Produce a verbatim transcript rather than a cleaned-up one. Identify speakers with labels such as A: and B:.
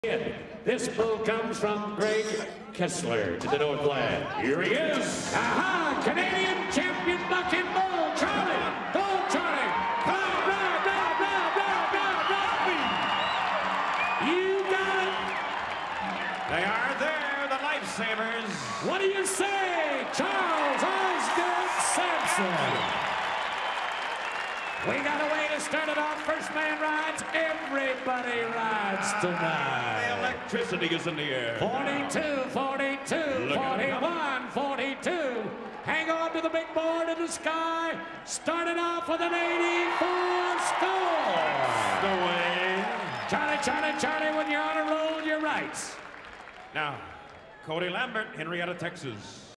A: This bull comes from Greg Kessler to the Northland. Here he is. Aha! Canadian champion bucking bull, Charlie. Go, Charlie. Ride, ride, ride, ride, ride, ride, ride. You got it.
B: They are there, the lifesavers.
A: What do you say, Charles Osgood Sampson? We got a way to start it off. First man rides. Everybody rides tonight.
B: The electricity is in the air.
A: forty-two, forty-two,
B: Look
A: forty-one, forty-two. Hang on to the big board in the sky. Started off with an eighty-four score.
B: The way.
A: Charlie, Charlie, Charlie, when you're on a roll, you're right.
B: Now, Cody Lambert, Henrietta, Texas.